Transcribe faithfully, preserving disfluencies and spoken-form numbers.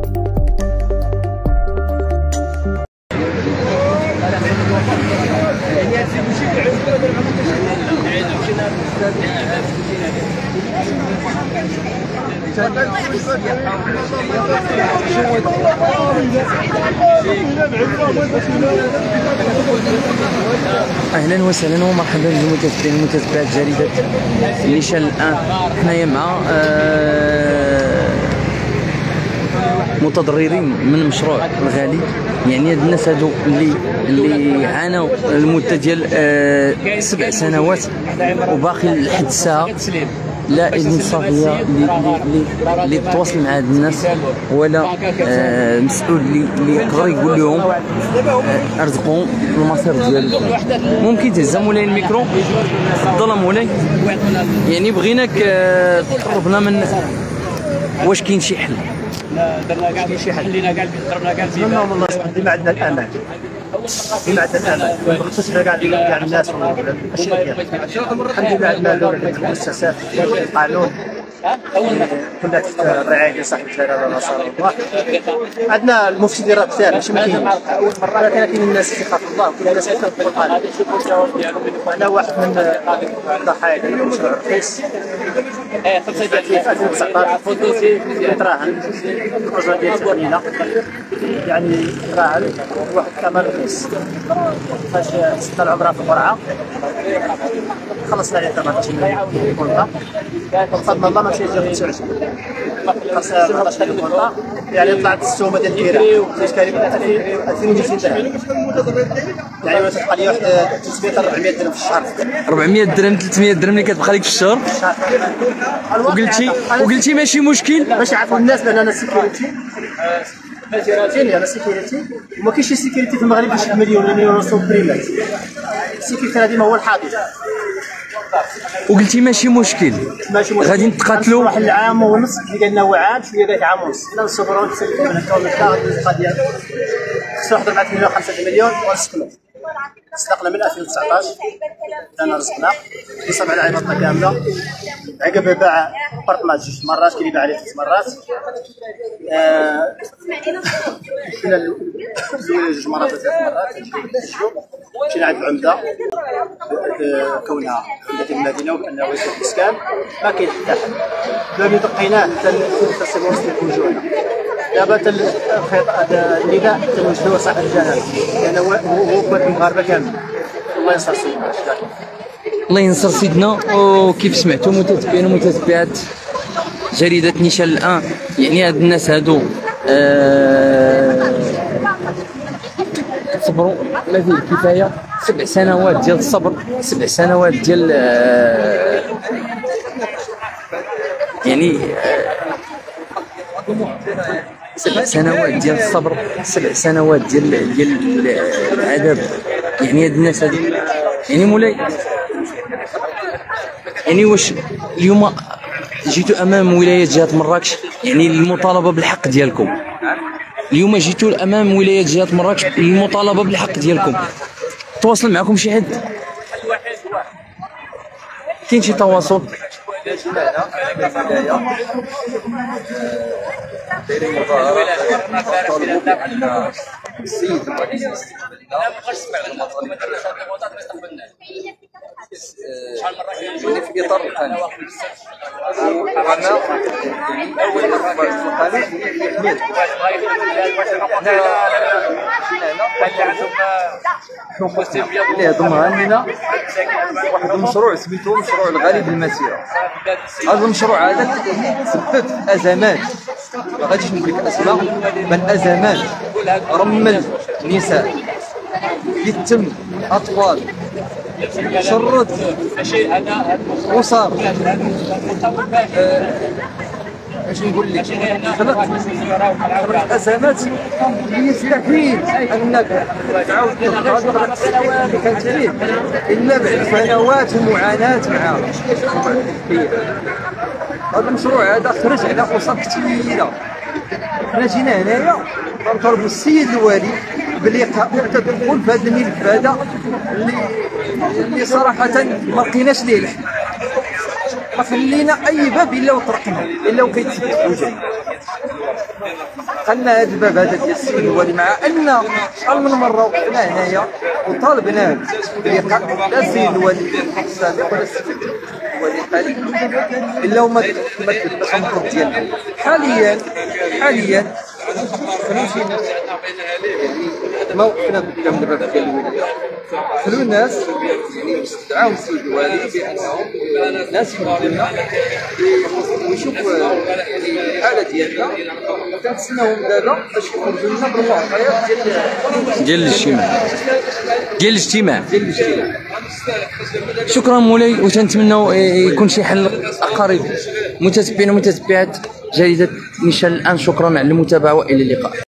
اهلا وسهلا ومرحبا بالمتابعين ومتابعات جريده نيشان الان. حنايا مع آه متضررين من مشروع الغالي، يعني هاد الناس هادو اللي اللي عانوا لمده ديال آه سبع سنوات وباقي لحد الساعه لا انصافيه اللي اللي تواصل مع هاد الناس، ولا آه مسؤول اللي اللي يقدر يقول لهم آه ارزقهم المصير ديالهم. ممكن تهز مولاي الميكرو؟ تفضل مولاي. يعني بغيناك آه تقربنا من واش كاين شي حل؟ درنا كاع شي حل، خلينا كاع ضربنا كاع نتمنوا من الله سبحانه ديما عندنا الامل، ديما عندنا الامل بخصوص كاع كاع الناس والاشياء ديالنا. الحمد لله عندنا المؤسسات القانون كلها تحت الرعايه ديال صاحب الجلاله الله نصره الله. عندنا المفسدين راه كثار ماشي ما كاين، ولكن كاين الناس اللي خاف الله وكاين الناس اللي خاف القانون. انا واحد من الضحايا ديال المشروع الرخيص في ألفين وتسعطاش تراهن البروجه ديال التقنينه، يعني تراهن واحد الثمن رخيص فاش سدنا العمره في القرعه خلصنا عليه ثمنطاش مليون كونطا، بفضل الله ما مشيش جاب تسعة وعشرين خلصنا ثمنطاش مليون كونطا، يعني طلعت السومه ديال الكيرا فاش كان ألفين ومئتين درهم، يعني تبقى لي واحد ثلاثمئة أربعمئة درهم في الشهر. أربعمئة درهم ثلاثمئة درهم اللي كتبقى لك في الشهر. وقلتي وقلتي ماشي مشكل باش يعرفوا الناس بان انا سيكوريتي سيكوريتي انا سيكوريتي، وما كاينش سيكوريتي في المغرب باش مليون ولا مليون ونص بريمات. السيكوريتي هذه ما هو الحاضر. وقلتي ماشي مشكل ماشي مشكل غادي نتقاتلوا واحد العام ونص اللي قالنا هو عام شويه قال عام ونص، حنا نصبروا نتسلموا من الكونترا القضيه خصو واحد أربعة مليون خمسة مليون ونسكنوا. صدقنا من ألفين وتسعطاش انا رزقنا يصب على عيباتنا كامله. عقب باع بارطماج جوج مرات كي باع عليه ثلاث مرات، مشينا الاولى جوج مرات ثلاث مرات مشينا عند العمده كونها عمده المدينه وكانها وزير الاسكان ما كاين حتى حل. دابا دقيناه حتى السي وسط الوجوه. دابا النداء تنوجهوا صاحب الجلاله لان هو هو قوات المغاربه كامل. الله ينصر سيدنا. الله ينصر سيدنا. وكيف سمعتوا متتبعين ومتتبعات جريده نيشان الان، يعني هاد الناس هادو آه صبروا ما فيه الكفايه. سبع سنوات ديال الصبر، سبع سنوات ديال آه يعني آه سبع سنوات ديال الصبر، سبع سنوات ديال ديال العذاب. يعني هاد الناس هادو يعني مولاي، يعني واش اليوم جيتوا امام ولايه جهه مراكش يعني للمطالبه بالحق ديالكم؟ اليوم جيتوا امام ولايه جهه مراكش للمطالبه بالحق ديالكم، تواصل معكم شي حد؟ كاين شي تواصل؟ دايرين مظاهرات طالبوا بان السيد الرئيس المدينه المطالب جوني في اطار القانون، وانا اول مره في القانون يحمل اللي ضمها لنا واحد المشروع سميتو مشروع الغالي بالمسيره. هذا المشروع هذا سبب ازمات، ما غاديش نقول لك اسماء بل ازمات، رمل النساء، يتم اطفال، شرد اسر، اش نقول لك خلق خلق ازمات اللي يستحيل انك تعاود تهضر على السنوات اللي كانت فيه الا بعد سنوات ومعاناه معاه. هذا المشروع هذا خرج على اسر كثيره. حنا جينا هنايا كنطلبوا السيد الوالي باللي يدخل في هذا الملف هذا اللي اللي صراحه ما لقيناش ليه الحل. ما خلينا اي باب الا وطرقناه الا وكيتسد وجهي. قلنا هذا الباب هذا ديال السيد الوالي، مع ان شحال من مره وقفنا هنايا وطالبنا بلقاء لا السيد الوالي السابق ولا السيد الوالي الحالي الا هما ما كتبقاش المطلوب ديالنا. حاليا حاليا خلينا ما وقفنا قدام الباب ديال الولايه، خلوا الناس يعني استدعاو السيد الوالي بانهم الناس يمدونا ويشوفوا الحاله ديالنا، كنتسناوهم دابا باش يخرجوا لنا بالمعطيات ديال ديال الاجتماع ديال الاجتماع ديال الاجتماع. شكرا مولاي، وتنتمنوا يكون شي حل قريب. متتبعين ومتتبعات جريدة نيشان الآن، شكرا على المتابعة وإلى اللقاء.